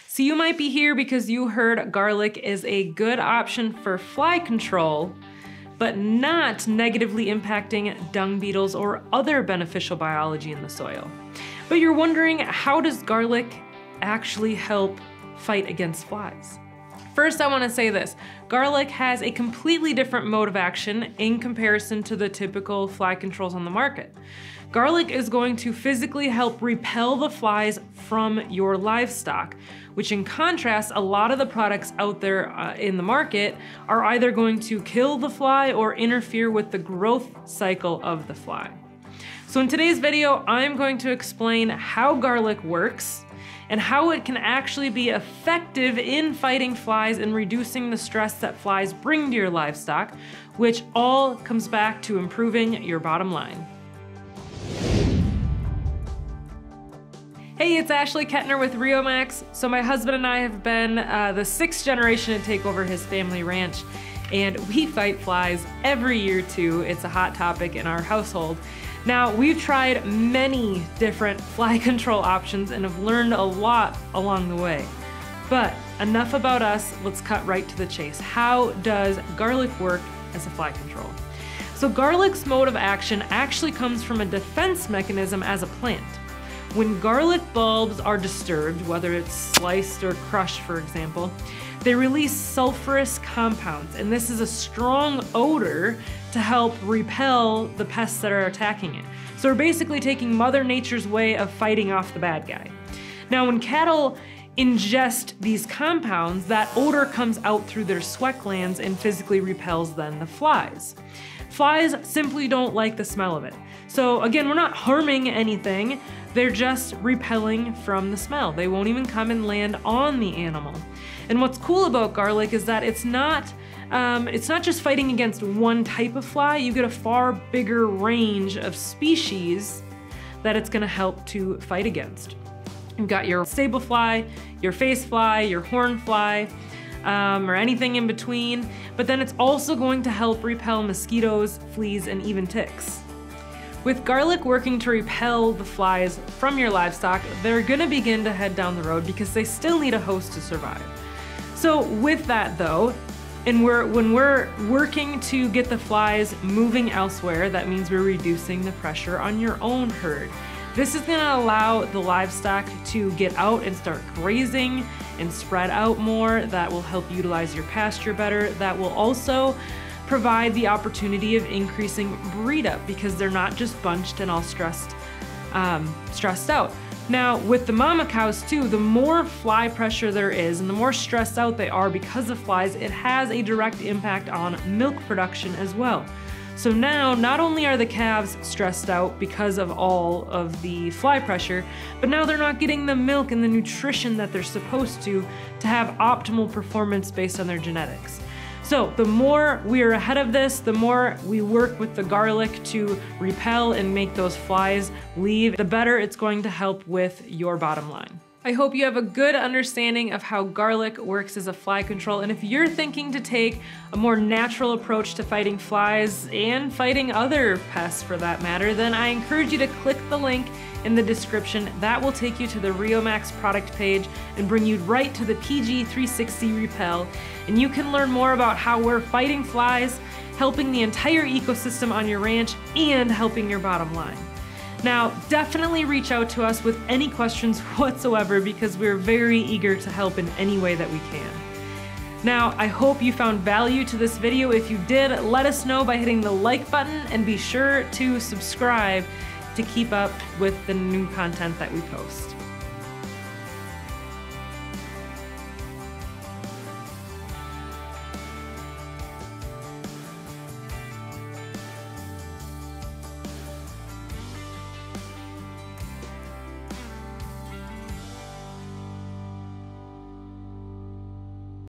So you might be here because you heard garlic is a good option for fly control, but not negatively impacting dung beetles or other beneficial biology in the soil. But you're wondering, how does garlic actually help fight against flies? First, I want to say this. Garlic has a completely different mode of action in comparison to the typical fly controls on the market. Garlic is going to physically help repel the flies from your livestock, which in contrast, a lot of the products out there in the market are either going to kill the fly or interfere with the growth cycle of the fly. So in today's video, I'm going to explain how garlic works and how it can actually be effective in fighting flies and reducing the stress that flies bring to your livestock, which all comes back to improving your bottom line. Hey, it's Ashley Kettner with RioMax. So my husband and I have been the 6th generation to take over his family ranch, and we fight flies every year too. It's a hot topic in our household. Now, we've tried many different fly control options and have learned a lot along the way. But enough about us, let's cut right to the chase. How does garlic work as a fly control? So garlic's mode of action actually comes from a defense mechanism as a plant. When garlic bulbs are disturbed, whether it's sliced or crushed, for example, they release sulfurous compounds, and this is a strong odor to help repel the pests that are attacking it. So we're basically taking Mother Nature's way of fighting off the bad guy. Now, when cattle ingest these compounds, that odor comes out through their sweat glands and physically repels then the flies. Flies simply don't like the smell of it. So again, we're not harming anything, they're just repelling from the smell. They won't even come and land on the animal. And what's cool about garlic is that it's not just fighting against one type of fly. You get a far bigger range of species that it's gonna help to fight against. You've got your sable fly, your face fly, your horn fly, or anything in between, but then it's also going to help repel mosquitoes, fleas, and even ticks. With garlic working to repel the flies from your livestock, they're gonna begin to head down the road because they still need a host to survive. So with that though, when we're working to get the flies moving elsewhere, that means we're reducing the pressure on your own herd. This is gonna allow the livestock to get out and start grazing and spread out more. That will help utilize your pasture better. That will also provide the opportunity of increasing breed up because they're not just bunched and all stressed out. Now, with the mama cows too, the more fly pressure there is and the more stressed out they are because of flies, it has a direct impact on milk production as well. So now, not only are the calves stressed out because of all of the fly pressure, but now they're not getting the milk and the nutrition that they're supposed to have optimal performance based on their genetics. So the more we are ahead of this, the more we work with the garlic to repel and make those flies leave, the better it's going to help with your bottom line. I hope you have a good understanding of how garlic works as a fly control, and if you're thinking to take a more natural approach to fighting flies and fighting other pests for that matter, then I encourage you to click the link in the description. That will take you to the RioMax product page and bring you right to the PG360 Repel, and you can learn more about how we're fighting flies, helping the entire ecosystem on your ranch, and helping your bottom line. Now, definitely reach out to us with any questions whatsoever because we're very eager to help in any way that we can. Now, I hope you found value to this video. If you did, let us know by hitting the like button and be sure to subscribe to keep up with the new content that we post.